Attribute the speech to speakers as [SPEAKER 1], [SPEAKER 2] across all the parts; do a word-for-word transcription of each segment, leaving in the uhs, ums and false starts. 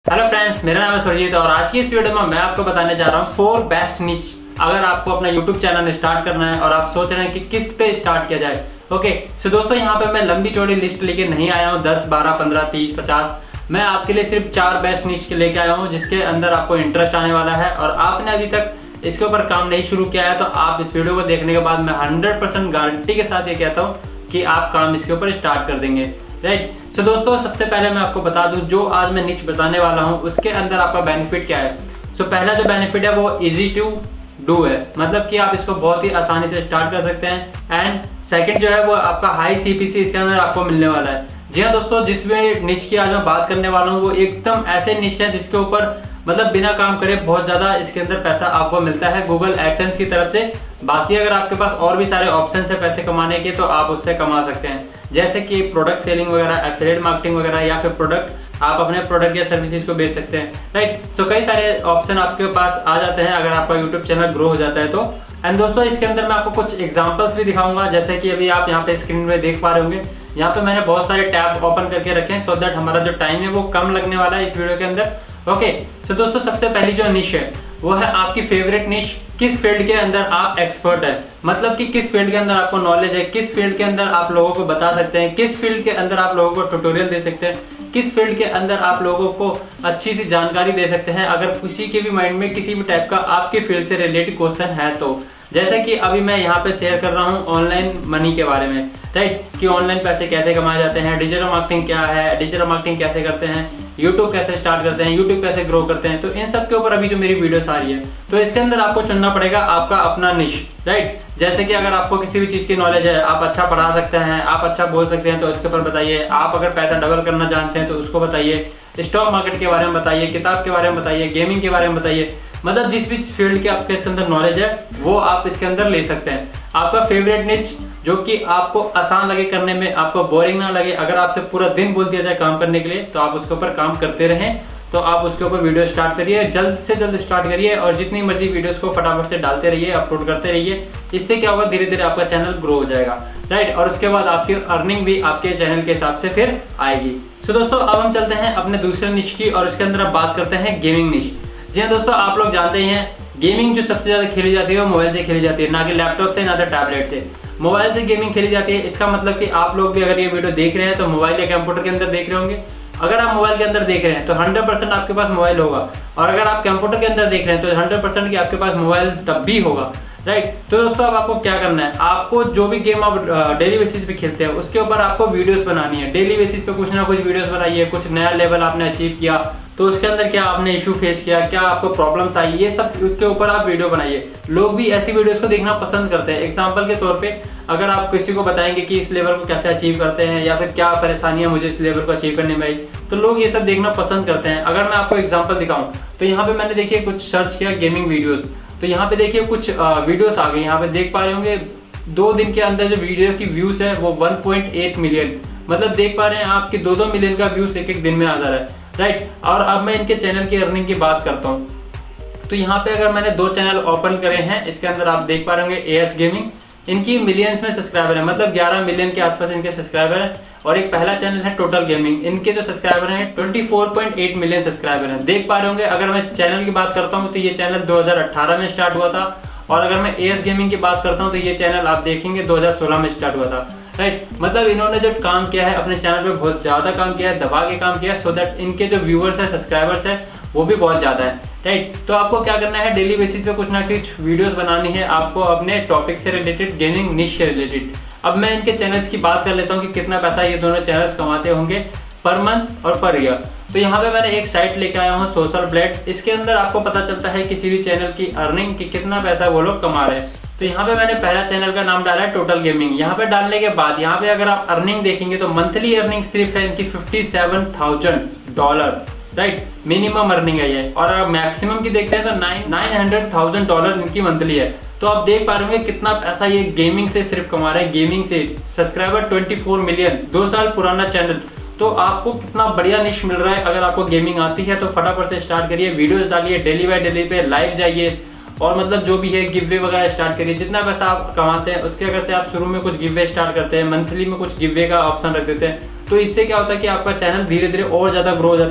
[SPEAKER 1] Hello friends, मेरा नाम है सुरजीत और आज की इस वीडियो में मैं आपको बताने जा रहा हूँ फोर बेस्ट निश। अगर आपको अपना यूट्यूब चैनल स्टार्ट करना है और आप सोच रहे हैं कि किस पे स्टार्ट किया जाए। ओके सो दोस्तों, यहाँ पे मैं लंबी चौड़ी लिस्ट लेके नहीं आया हूँ दस बारह पंद्रह तीस पचास। मैं आपके लिए सिर्फ चार बेस्ट निश लेके आया हूँ जिसके अंदर आपको इंटरेस्ट आने वाला है। और आपने अभी तक इसके ऊपर काम नहीं शुरू किया है तो आप इस वीडियो को देखने के बाद मैं हंड्रेड परसेंट गारंटी के साथ ये कहता हूँ कि आप काम इसके ऊपर स्टार्ट कर देंगे। राइट सो so, दोस्तों सबसे पहले मैं आपको बता दूं जो आज मैं निच बताने वाला हूं उसके अंदर आपका बेनिफिट क्या है। सो so, पहला जो बेनिफिट है वो इजी टू डू है, मतलब कि आप इसको बहुत ही आसानी से स्टार्ट कर सकते हैं। एंड सेकंड जो है वो आपका हाई सीपीसी इसके अंदर आपको मिलने वाला है। जी हाँ दोस्तों, जिसमें निच की आज मैं बात करने वाला हूँ वो एकदम ऐसे निच है जिसके ऊपर मतलब बिना काम करे बहुत ज़्यादा इसके अंदर पैसा आपको मिलता है गूगल एडसेंस की तरफ से। बाकी अगर आपके पास और भी सारे ऑप्शन है पैसे कमाने के तो आप उससे कमा सकते हैं, जैसे कि प्रोडक्ट सेलिंग वगैरह, एफिलिएट मार्केटिंग वगैरह, या फिर प्रोडक्ट आप अपने प्रोडक्ट या सर्विसेज को बेच सकते हैं। राइट सो so, कई सारे ऑप्शन आपके पास आ जाते हैं अगर आपका यूट्यूब चैनल ग्रो हो जाता है तो। एंड दोस्तों इसके अंदर मैं आपको कुछ एग्जांपल्स भी दिखाऊंगा, जैसे कि अभी आप यहाँ पे स्क्रीन में देख पा रहे होंगे। यहाँ पे मैंने बहुत सारे टैब ओपन करके रखे हैं सो दैट हमारा जो टाइम है वो कम लगने वाला है इस वीडियो के अंदर। ओके सो दोस्तों सबसे पहली जो निश है वो है आपकी फेवरेट निश। किस फील्ड के अंदर आप एक्सपर्ट है, मतलब कि किस फील्ड के अंदर आपको नॉलेज है, किस फील्ड के अंदर आप लोगों को बता सकते हैं, किस फील्ड के अंदर आप लोगों को ट्यूटोरियल दे सकते हैं, किस फील्ड के अंदर आप लोगों को अच्छी सी जानकारी दे सकते हैं अगर किसी के भी माइंड में किसी भी टाइप का आपके फील्ड से रिलेटेड क्वेश्चन है तो। जैसे कि अभी मैं यहाँ पे शेयर कर रहा हूँ ऑनलाइन मनी के बारे में। राइट कि ऑनलाइन पैसे कैसे कमाए जाते हैं, डिजिटल मार्केटिंग क्या है, डिजिटल मार्केटिंग कैसे करते हैं, यूट्यूब कैसे स्टार्ट करते हैं, यूट्यूब कैसे ग्रो करते हैं, तो इन सब के ऊपर अभी जो मेरी वीडियोस आ रही है तो इसके अंदर आपको चुनना पड़ेगा आपका अपना निश। राइट जैसे कि अगर आपको किसी भी चीज़ की नॉलेज है, आप अच्छा पढ़ा सकते हैं, आप अच्छा बोल सकते हैं तो इसके ऊपर बताइए। आप अगर पैसा डबल करना जानते हैं तो उसको बताइए, स्टॉक मार्केट के बारे में बताइए, किताब के बारे में बताइए, गेमिंग के बारे में बताइए। मतलब जिस भी फील्ड के आपके इसके अंदर नॉलेज है वो आप इसके अंदर ले सकते हैं। आपका फेवरेट निच जो कि आपको आसान लगे करने में, आपको बोरिंग ना लगे, अगर आपसे पूरा दिन बोल दिया जाए काम करने के लिए तो आप उसके ऊपर काम करते रहें। तो आप उसके ऊपर वीडियो स्टार्ट करिए, जल्द से जल्द स्टार्ट करिए और जितनी मर्जी वीडियोस को फटाफट से डालते रहिए, अपलोड करते रहिए। इससे क्या होगा, धीरे धीरे आपका चैनल ग्रो हो जाएगा। राइट और उसके बाद आपकी अर्निंग भी आपके चैनल के हिसाब से फिर आएगी। सो दोस्तों अब हम चलते हैं अपने दूसरे निश की और उसके अंदर अब बात करते हैं गेमिंग निश। जी हाँ दोस्तों, आप लोग जानते ही हैं गेमिंग जो सबसे ज्यादा खेली जाती है वो मोबाइल से खेली जाती है, ना कि लैपटॉप से, ना तो टैबलेट से। मोबाइल से गेमिंग खेली जाती है, इसका मतलब कि आप लोग भी अगर ये वीडियो देख रहे हैं तो मोबाइल या कंप्यूटर के अंदर देख रहे होंगे। अगर आप मोबाइल के अंदर देख रहे हैं तो हंड्रेड परसेंट आपके पास मोबाइल होगा, और अगर आप कंप्यूटर के अंदर देख रहे हैं तो हंड्रेड परसेंट की आपके पास मोबाइल तब भी होगा। राइट तो दोस्तों अब आपको क्या करना है, आपको जो भी गेम आप डेली बेसिस पे खेलते हैं उसके ऊपर आपको वीडियोस बनानी है। डेली बेसिस पे कुछ ना कुछ वीडियोस बनाइए। कुछ नया लेवल आपने अचीव किया तो उसके अंदर क्या आपने इशू फेस किया, क्या आपको प्रॉब्लम्स आई, ये सब के ऊपर आप वीडियो बनाइए। लोग भी ऐसी वीडियोस को देखना पसंद करते हैं। एग्जांपल के तौर पे अगर आप किसी को बताएंगे कि इस लेवल को कैसे अचीव करते हैं या फिर क्या परेशानियां मुझे इस लेवल को अचीव करने में आई तो लोग ये सब देखना पसंद करते हैं। अगर मैं आपको एग्जाम्पल दिखाऊं तो यहाँ पे मैंने देखिए कुछ सर्च किया गेमिंग वीडियोस, तो यहाँ पे देखिए कुछ वीडियोस आ गए। यहाँ पे देख पा रहे होंगे दो दिन के अंदर जो वीडियो की व्यूज है वो वन पॉइंट एट मिलियन, मतलब देख पा रहे हैं आपकी दो दो मिलियन का व्यूज एक एक दिन में आ जा रहा है। राइट और अब मैं इनके चैनल की अर्निंग की बात करता हूँ तो यहाँ पे अगर मैंने दो चैनल ओपन करे हैं इसके अंदर आप देख पा रहे होंगे एएस गेमिंग, इनकी मिलियंस में सब्सक्राइबर है, मतलब ग्यारह मिलियन के आसपास इनके सब्सक्राइबर है। और एक पहला चैनल है टोटल गेमिंग, इनके जो सब्सक्राइबर हैं चौबीस पॉइंट आठ मिलियन सब्सक्राइबर हैं। देख पा रहे होंगे अगर मैं चैनल की बात करता हूँ तो ये चैनल दो हज़ार अठारह में स्टार्ट हुआ था, और अगर मैं एएस गेमिंग की बात करता हूँ तो ये चैनल आप देखेंगे दो हज़ार सोलह में स्टार्ट हुआ था। राइट मतलब इन्होंने जो काम किया है अपने चैनल पे बहुत ज्यादा काम किया है, दबा के काम किया है, सो दैट इनके जो व्यूअर्स है, सब्सक्राइबर्स है वो भी बहुत ज्यादा है। राइट तो आपको क्या करना है, डेली बेसिस पे कुछ ना कुछ वीडियोस बनानी है आपको अपने टॉपिक से रिलेटेड, गेमिंग निश से रिलेटेड। अब मैं इनके चैनल्स की बात कर लेता हूँ कि कितना पैसा ये दोनों चैनल्स कमाते होंगे पर मंथ और पर ईयर। तो यहाँ पे मैंने एक साइट लेके आया हूँ सोशल ब्लेड, इसके अंदर आपको पता चलता है किसी भी चैनल की अर्निंग की कितना पैसा वो लोग कमा रहे हैं। तो यहाँ पे मैंने पहला चैनल का नाम डाला है टोटल गेमिंग। यहाँ पे डालने के बाद यहाँ पे अगर आप अर्निंग देखेंगे तो मंथली अर्निंग सिर्फ है इनकी fifty seven thousand dollar. Right minimum earning है ये, और मैक्सिमम की देखते हैं तो nine nine hundred thousand dollar इनकी मंथली है। तो आप देख पा रहे होंगे कितना पैसा ये गेमिंग से सिर्फ कमा रहे हैं। गेमिंग से सब्सक्राइबर चौबीस मिलियन, दो साल पुराना चैनल, तो आपको कितना बढ़िया निश मिल रहा है। अगर आपको गेमिंग आती है तो फटाफट से स्टार्ट करिए, वीडियोस डालिए, डेली बाय डेली पे लाइव जाइए और मतलब जो भी है गिव वे वगैरह स्टार्ट करिए। जितना पैसा आप कमाते हैं उसके अगर से आप शुरू में कुछ गिव वे स्टार्ट करते हैं, मंथली में कुछ गिव वे का ऑप्शन रख देते हैं, तो इससे क्या होता है कि आपका चैनल धीरे धीरे और ज़्यादा ग्रो हो जाता है।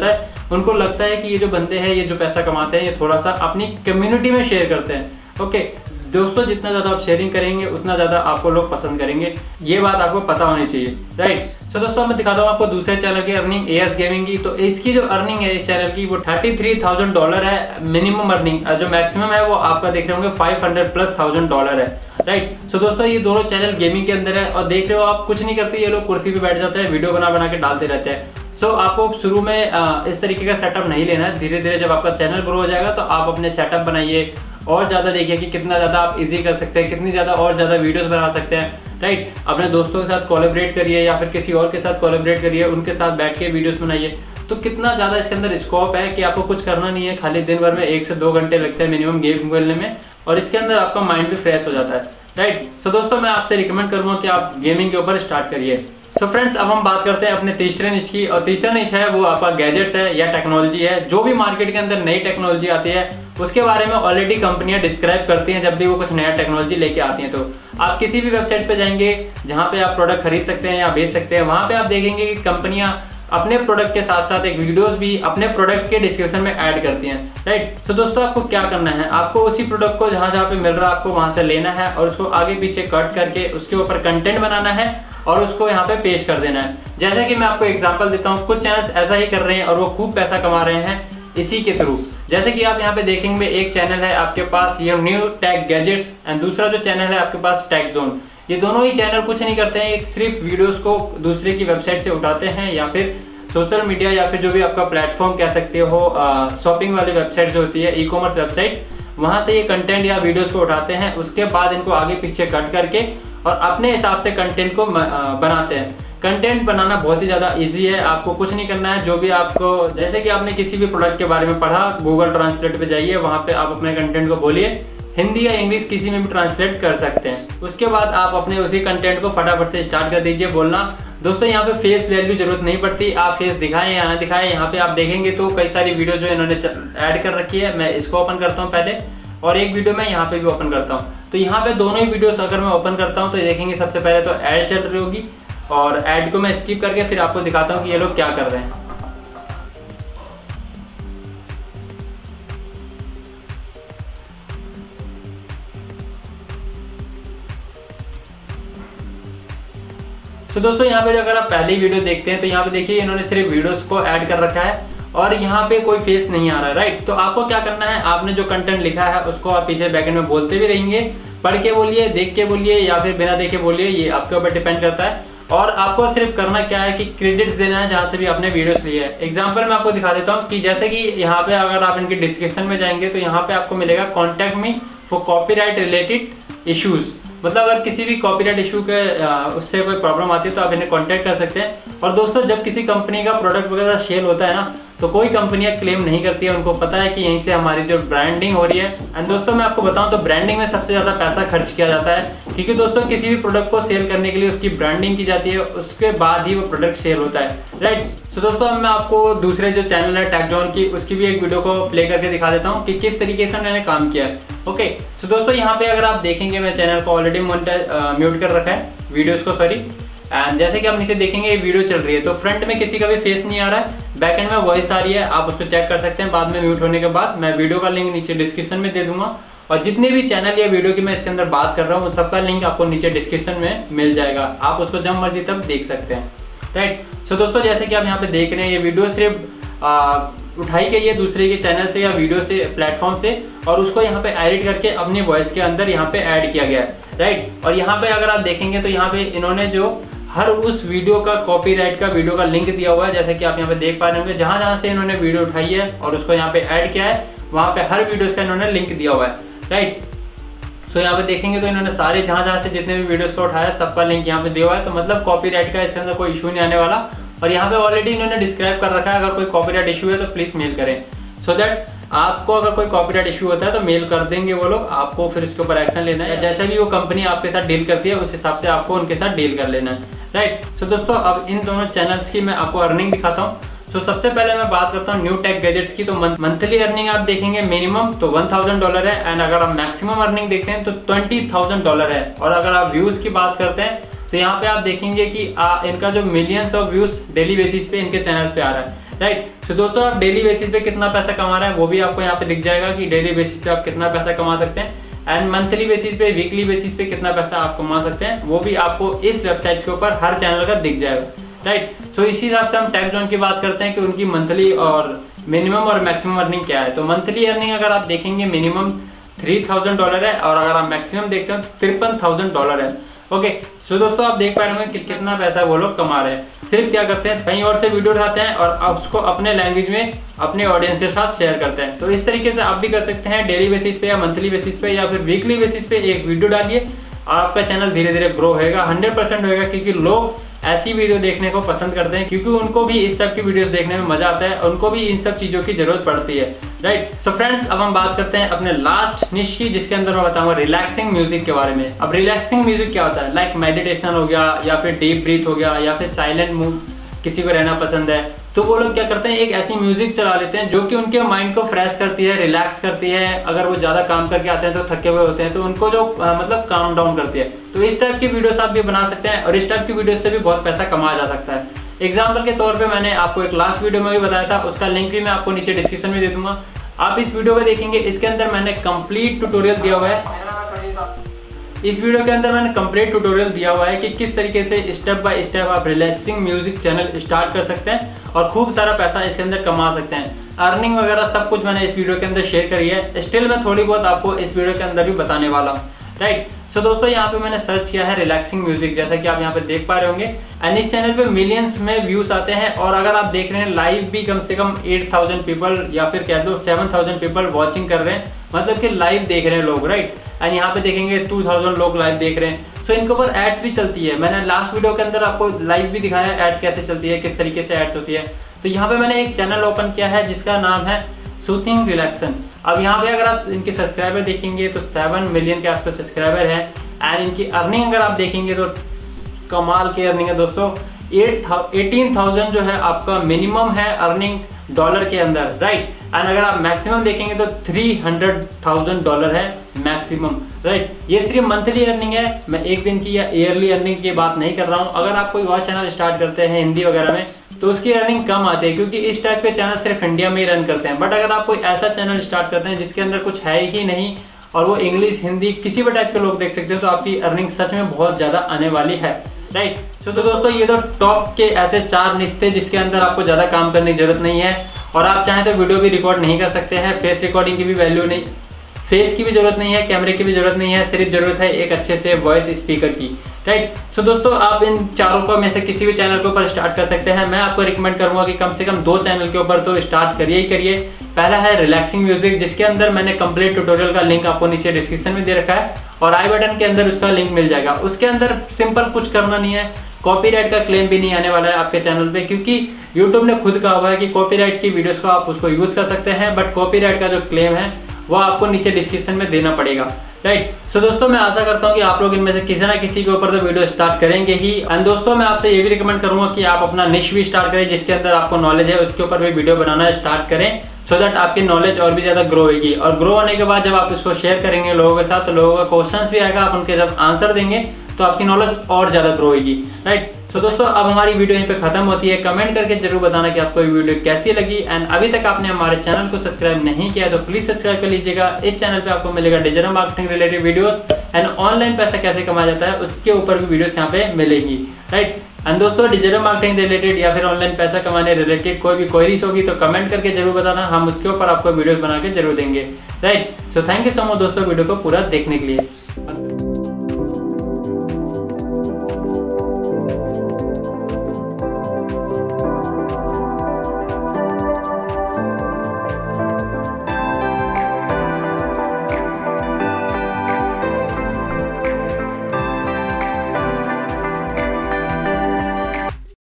[SPEAKER 1] उनको लगता है कि ये जो बंदे हैं, ये जो पैसा कमाते हैं, ये थोड़ा सा अपनी कम्युनिटी में शेयर करते हैं। ओके दोस्तों, जितना ज़्यादा आप शेयरिंग करेंगे उतना ज़्यादा आपको लोग पसंद करेंगे, ये बात आपको पता होनी चाहिए, राइट। सो दोस्तों मैं दिखाता हूँ आपको दूसरे चैनल की अर्निंग, एएस गेमिंग की। तो इसकी जो अर्निंग है इस चैनल की वो थर्टी थ्री थाउजेंड डॉलर है मिनिमम अर्निंग, जो मैक्सिमम है वो आपका देख रहे होंगे five hundred plus thousand dollar है, राइट। सो दोस्तों ये दोनों चैनल गेमिंग के अंदर है और देख रहे हो आप, कुछ नहीं करते ये लोग, कुर्सी पे बैठ जाते हैं, वीडियो बना बना के डालते रहते हैं। सो so, आपको शुरू में आ, इस तरीके का सेटअप नहीं लेना है। धीरे धीरे जब आपका चैनल ग्रो हो जाएगा तो आप अपने सेटअप बनाइए और ज़्यादा देखिए कि कितना ज़्यादा आप इजी कर सकते हैं, कितनी ज़्यादा और ज़्यादा वीडियोस बना सकते हैं, राइट। अपने दोस्तों के साथ कोलैबोरेट करिए या फिर किसी और के साथ कोलैबोरेट करिए, उनके साथ बैठ के वीडियोस बनाइए। तो कितना ज़्यादा इसके अंदर स्कोप है कि आपको कुछ करना नहीं है, खाली दिन भर में एक से दो घंटे लगते हैं मिनिमम गेम खेलने में, और इसके अंदर आपका माइंड भी फ्रेश हो जाता है, राइट। सो दोस्तों मैं आपसे रिकमेंड करूँगा कि आप गेमिंग के ऊपर स्टार्ट करिए। सो so फ्रेंड्स, अब हम बात करते हैं अपने तीसरे निश की, और तीसरा निश है वो आपका गैजेट्स है या टेक्नोलॉजी है। जो भी मार्केट के अंदर नई टेक्नोलॉजी आती है उसके बारे में ऑलरेडी कंपनियां डिस्क्राइब करती हैं जब भी वो कुछ नया टेक्नोलॉजी लेके आती हैं। तो आप किसी भी वेबसाइट पे जाएंगे जहां पे आप प्रोडक्ट खरीद सकते हैं या बेच सकते हैं, वहां पे आप देखेंगे कि कंपनियां अपने प्रोडक्ट के साथ साथ एक वीडियोस भी अपने प्रोडक्ट के डिस्क्रिप्शन में ऐड करती हैं, राइट। सो दोस्तों आपको क्या करना है, आपको उसी प्रोडक्ट को जहां जहां पे मिल रहा है आपको वहां से लेना है और उसको आगे पीछे कट करके उसके ऊपर कंटेंट बनाना है और उसको यहाँ पे पेश कर देना है। जैसे कि मैं आपको एग्जांपल देता हूँ, कुछ चैनल्स ऐसा ही कर रहे हैं और वो खूब पैसा कमा रहे हैं इसी के थ्रू। जैसे कि आप यहाँ पे देखेंगे एक चैनल है आपके पास ये न्यू टेक गैजेट्स, एंड दूसरा जो चैनल है आपके पास टेक जोन। ये दोनों ही चैनल कुछ नहीं करते हैं, एक सिर्फ वीडियोस को दूसरे की वेबसाइट से उठाते हैं या फिर सोशल मीडिया या फिर जो भी आपका प्लेटफॉर्म कह सकते हो, शॉपिंग वाली वेबसाइट जो होती है, ई कॉमर्स वेबसाइट, वहां से ये कंटेंट या वीडियोस को उठाते हैं। उसके बाद इनको आगे पीछे कट करके और अपने हिसाब से कंटेंट को बनाते हैं। कंटेंट बनाना बहुत ही ज़्यादा इजी है, आपको कुछ नहीं करना है। जो भी आपको, जैसे कि आपने किसी भी प्रोडक्ट के बारे में पढ़ा, गूगल ट्रांसलेट पे जाइए, वहाँ पे आप अपने कंटेंट को बोलिए, हिंदी या इंग्लिश किसी में भी ट्रांसलेट कर सकते हैं। उसके बाद आप अपने उसी कंटेंट को फटाफट से स्टार्ट कर दीजिए बोलना। दोस्तों यहाँ पे फेस वैल्यू जरूरत नहीं पड़ती, आप फेस दिखाएं या ना दिखाएं, यहाँ पे आप देखेंगे तो कई सारी वीडियो जो इन्होंने ऐड कर रखी है। मैं इसको ओपन करता हूँ पहले, और एक वीडियो मैं यहाँ पे भी ओपन करता हूँ। तो यहाँ पे दोनों ही वीडियोस अगर मैं ओपन करता हूँ तो देखेंगे सबसे पहले तो ऐड चल रही होगी, और ऐड को मैं स्किप करके फिर आपको दिखाता हूँ कि ये लोग क्या कर रहे हैं। तो दोस्तों यहाँ पे अगर आप पहली वीडियो देखते हैं तो यहाँ पे देखिए इन्होंने सिर्फ वीडियोस को ऐड कर रखा है और यहाँ पे कोई फेस नहीं आ रहा है, राइट। तो आपको क्या करना है, आपने जो कंटेंट लिखा है उसको आप पीछे बैकएंड में बोलते भी रहेंगे, पढ़ के बोलिए, देख के बोलिए या फिर बिना देखे बोलिए, ये आपके ऊपर डिपेंड करता है। और आपको सिर्फ करना क्या है कि क्रेडिट देना है जहाँ से भी आपने वीडियोस लिए है। एग्जांपल मैं आपको दिखा देता हूँ कि जैसे कि यहाँ पे अगर आप इनके डिस्क्रिप्शन में जाएंगे तो यहाँ पे आपको मिलेगा contact me for copyright related issues. मतलब अगर किसी भी कॉपीराइट इशू के उससे कोई प्रॉब्लम आती है तो आप इन्हें कांटेक्ट कर सकते हैं। और दोस्तों जब किसी कंपनी का प्रोडक्ट वगैरह सेल होता है ना, तो कोई कंपनियां क्लेम नहीं करती है, उनको पता है कि यहीं से हमारी जो ब्रांडिंग हो रही है। एंड दोस्तों मैं आपको बताऊं तो ब्रांडिंग में सबसे ज़्यादा पैसा खर्च किया जाता है, क्योंकि दोस्तों किसी भी प्रोडक्ट को सेल करने के लिए उसकी ब्रांडिंग की जाती है, उसके बाद ही वो प्रोडक्ट सेल होता है, राइट। तो दोस्तों मैं आपको दूसरे जो चैनल है टेक जोन की, उसकी भी एक वीडियो को प्ले करके दिखा देता हूँ कि किस तरीके से उन्होंने काम किया है। ओके सो दोस्तों यहाँ पे अगर आप देखेंगे मैं चैनल को ऑलरेडी म्यूट कर रखा है, वीडियोस को सॉरी। एंड जैसे कि आप नीचे देखेंगे ये वीडियो चल रही है, तो फ्रंट में किसी का भी फेस नहीं आ रहा है, बैक एंड में वॉइस आ रही है, आप उसको चेक कर सकते हैं। बाद में म्यूट होने के बाद मैं वीडियो का लिंक नीचे डिस्क्रिप्शन में दे दूंगा, और जितने भी चैनल या वीडियो की मैं इसके अंदर बात कर रहा हूँ उन सबका लिंक आपको नीचे डिस्क्रिप्शन में मिल जाएगा, आप उसको जब मर्जी तब देख सकते हैं, राइट। सो दोस्तों जैसे कि आप यहाँ पे देख रहे हैं ये वीडियो सिर्फ आ, उठाई गई है दूसरे के चैनल से या वीडियो से प्लेटफॉर्म से, और उसको यहाँ पे एडिट करके अपनी वॉइस के अंदर यहाँ पे ऐड किया गया है, राइट। और यहाँ पे अगर आप देखेंगे तो यहाँ पे इन्होंने जो हर उस वीडियो का कॉपीराइट का वीडियो का लिंक दिया हुआ है, जैसे कि आप यहाँ पे देख पा रहे होंगे, जहाँ जहाँ से इन्होंने वीडियो उठाई है और उसको यहाँ पे ऐड किया है वहाँ पे हर वीडियोस का इन्होंने लिंक दिया हुआ है, राइट। सो यहाँ पे देखेंगे तो इन्होंने सारे जहाँ जहाँ से जितने भी वीडियोस को उठाया सबका लिंक यहाँ पे दिया हुआ है, तो मतलब कॉपीराइट का इसके अंदर कोई इशू नहीं आने वाला। और यहाँ पे ऑलरेडी इन्होंने डिस्क्राइब कर रखा है, अगर कोई कॉपीराइट इशू है तो प्लीज मेल करें, सो so दैट आपको अगर कोई कॉपीराइट इशू होता है तो मेल कर देंगे वो लोग, आपको फिर उसके ऊपर एक्शन लेना है। जैसे भी वो कंपनी आपके साथ डील करती है उस हिसाब से आपको उनके साथ डील कर लेना है, राइट। सो दोस्तों अब इन दोनों चैनल्स की मैं आपको अर्निंग दिखाता हूँ। सो so, सबसे पहले मैं बात करता हूँ न्यू टेक गैजेट्स की। तो मंथली अर्निंग आप देखेंगे मिनिमम तो वन थाउजेंड डॉलर है, एंड अगर आप मैक्सिमम अर्निंग देखते हैं तो ट्वेंटी थाउजेंड डॉलर है। और अगर आप व्यूज की बात करते हैं तो यहाँ पे आप देखेंगे कि आ, इनका जो millions of views daily basis पे इनके चैनल्स पे आ रहा है, राइट। तो दोस्तों आप डेली बेसिस पे कितना पैसा कमा रहे हैं वो भी आपको यहाँ पे दिख जाएगा कि डेली बेसिस पे आप कितना पैसा कमा सकते हैं, एंड मंथली बेसिस पे, वीकली बेसिस पे कितना पैसा आप कमा सकते हैं वो भी आपको इस वेबसाइट के ऊपर हर चैनल का दिख जाएगा, राइट। सो इसी हिसाब से हम टेकजोन की बात करते हैं कि उनकी मंथली और मिनिमम और मैक्सिमम अर्निंग क्या है। तो मंथली अर्निंग अगर आप देखेंगे मिनिमम थ्री थाउजेंड डॉलर है और अगर आप मैक्सिमम देखते हैं तो तिरपन थाउजेंड डॉलर है। ओके सो दोस्तों आप देख पा रहे हैं कि कितना पैसा वो लोग कमा रहे हैं। सिर्फ क्या करते हैं, कहीं और से वीडियो उठाते हैं और उसको अपने लैंग्वेज में अपने ऑडियंस के साथ शेयर करते हैं। तो इस तरीके से आप भी कर सकते हैं, डेली बेसिस पे या मंथली बेसिस पे या फिर वीकली बेसिस पे एक वीडियो डालिए, आपका चैनल धीरे धीरे ग्रो होएगा, हंड्रेड परसेंट होएगा, क्योंकि लोग ऐसी वीडियो देखने को पसंद करते हैं, क्योंकि उनको भी इस टाइप की वीडियोस देखने में मजा आता है, उनको भी इन सब चीजों की जरूरत पड़ती है, राइट। सो फ्रेंड्स अब हम बात करते हैं अपने लास्ट निश की, जिसके अंदर मैं बताऊंगा रिलैक्सिंग म्यूजिक के बारे में। अब रिलैक्सिंग म्यूजिक क्या होता है, लाइक मेडिटेशन हो गया या फिर डीप ब्रीथ हो गया या फिर साइलेंट मूव, किसी को रहना पसंद है तो वो लोग क्या करते हैं, एक ऐसी म्यूजिक चला लेते हैं जो कि उनके माइंड को फ्रेश करती है, रिलैक्स करती है। अगर वो ज्यादा काम करके आते हैं तो थके हुए होते हैं तो उनको जो आ, मतलब काम डाउन करती है। तो इस टाइप की वीडियोस आप भी बना सकते हैं और इस टाइप की वीडियोस से भी बहुत पैसा कमाया जा सकता है। एग्जाम्पल के तौर पे मैंने आपको एक लास्ट वीडियो में भी बताया था, उसका लिंक भी मैं आपको नीचे डिस्क्रिप्शन में दे दूंगा, आप इस वीडियो को देखेंगे। इसके अंदर मैंने कंप्लीट ट्यूटोरियल दिया हुआ है, इस वीडियो के अंदर मैंने कंप्लीट ट्यूटोरियल दिया हुआ है कि किस तरीके से स्टेप बाय स्टेप आप रिलैक्सिंग म्यूजिक चैनल स्टार्ट कर सकते हैं और खूब सारा पैसा इसके अंदर कमा सकते हैं। अर्निंग वगैरह सब कुछ मैंने इस वीडियो के अंदर शेयर करी है, स्टिल मैं थोड़ी बहुत आपको इस वीडियो के अंदर भी बताने वाला हूँ, राइट। सो दोस्तों यहाँ पे मैंने सर्च किया है रिलैक्सिंग म्यूजिक, जैसा कि आप यहाँ पे देख पा रहे होंगे, एंड इस चैनल पे मिलियंस में व्यूज आते हैं और अगर आप देख रहे हैं लाइव भी कम से कम एट थाउजेंड पीपल या फिर कह दो सेवन थाउजेंड पीपल वॉचिंग कर रहे हैं, मतलब कि लाइव देख रहे हैं लोग, राइट। एंड यहाँ पे देखेंगे टू थाउजेंड लोग लाइव देख रहे हैं। सो so, इनके ऊपर एड्स भी चलती है, मैंने लास्ट वीडियो के अंदर आपको लाइव भी दिखाया एड्स कैसे चलती है, किस तरीके से एड्स होती है। तो यहाँ पे मैंने एक चैनल ओपन किया है जिसका नाम है सूथिंग रिलैक्सन। अब यहाँ पे अगर आप इनके सब्सक्राइबर देखेंगे तो सेवन मिलियन के आसपास सब्सक्राइबर है, एंड इनकी अर्निंग अगर आप देखेंगे तो कमाल की अर्निंग है दोस्तों। एटीन थाउजेंड जो है आपका मिनिमम है अर्निंग डॉलर के अंदर, राइट। एंड अगर आप मैक्सिमम देखेंगे तो थ्री हंड्रेड थाउजेंड डॉलर है मैक्सिमम, राइट। ये सिर्फ मंथली अर्निंग है, मैं एक दिन की या ईयरली अर्निंग की बात नहीं कर रहा हूँ। अगर आप कोई और चैनल स्टार्ट करते हैं हिंदी वगैरह में तो उसकी अर्निंग कम आती है, क्योंकि इस टाइप के चैनल सिर्फ इंडिया में ही रन करते हैं। बट अगर आप कोई ऐसा चैनल स्टार्ट करते हैं जिसके अंदर कुछ है ही नहीं और वो इंग्लिश हिंदी किसी भी टाइप के लोग देख सकते हैं, तो आपकी अर्निंग सच में बहुत ज्यादा आने वाली है, राइट। तो दोस्तों ये तो टॉप के ऐसे चार निश्ते जिसके अंदर आपको ज्यादा काम करने की जरूरत नहीं है और आप चाहें तो वीडियो भी रिकॉर्ड नहीं कर सकते हैं, फेस रिकॉर्डिंग की भी वैल्यू नहीं, फेस की भी जरूरत नहीं है, कैमरे की भी जरूरत नहीं है, सिर्फ जरूरत है एक अच्छे से वॉइस स्पीकर की, राइट। सो दोस्तों आप इन चारों को में से किसी भी चैनल के ऊपर स्टार्ट कर सकते हैं। मैं आपको रिकमेंड करूंगा कि कम से कम दो चैनल के ऊपर तो स्टार्ट करिए ही करिए। पहला है रिलैक्सिंग म्यूजिक, जिसके अंदर मैंने कंप्लीट ट्यूटोरियल का लिंक आपको नीचे डिस्क्रिप्शन में दे रखा है और आई बटन के अंदर उसका लिंक मिल जाएगा। उसके अंदर सिंपल कुछ करना नहीं है, कॉपीराइट का क्लेम भी नहीं आने वाला है आपके चैनल पे, क्योंकि यूट्यूब ने खुद कहा हुआ है कि कॉपीराइट की वीडियोस को आप उसको यूज कर सकते हैं, बट कॉपीराइट का जो क्लेम है वो आपको नीचे डिस्क्रिप्शन में देना पड़ेगा, राइट। सो दोस्तों मैं आशा करता हूँ कि आप लोग इनमें से किसी ना किसी के ऊपर तो वीडियो स्टार्ट करेंगे ही। एंड दोस्तों मैं आपसे ये भी रिकमेंड करूंगा कि आप अपना निश भी स्टार्ट करें, जिसके अंदर आपको नॉलेज है उसके ऊपर भी वीडियो बनाना स्टार्ट करें, सो दैट आपकी नॉलेज और भी ज्यादा ग्रो होगी। और ग्रो होने के बाद जब आप इसको शेयर करेंगे लोगों के साथ तो लोगों का क्वेश्चन भी आएगा, आप उनके जब आंसर देंगे तो आपकी नॉलेज और ज्यादा ग्रो होगी, राइट। सो दोस्तों अब हमारी वीडियो यहीं पे खत्म होती है। कमेंट करके जरूर बताना कि आपको ये वीडियो कैसी लगी, एंड अभी तक आपने हमारे चैनल को सब्सक्राइब नहीं किया तो प्लीज सब्सक्राइब कर लीजिएगा। इस चैनल पे आपको मिलेगा digital marketing related videos and online पैसा कैसे कमाया जाता है उसके ऊपर भी वीडियोस यहाँ पे मिलेगी, राइट। एंड दोस्तों डिजिटल मार्केटिंग रिलेटेड या फिर ऑनलाइन पैसा कमाने रिलेटेड कोई भी क्वेरीज होगी तो कमेंट करके जरूर बताना, हम उसके ऊपर आपको वीडियोस बना के जरूर देंगे, right. So thank you so much दोस्तों वीडियो को पूरा देखने के लिए।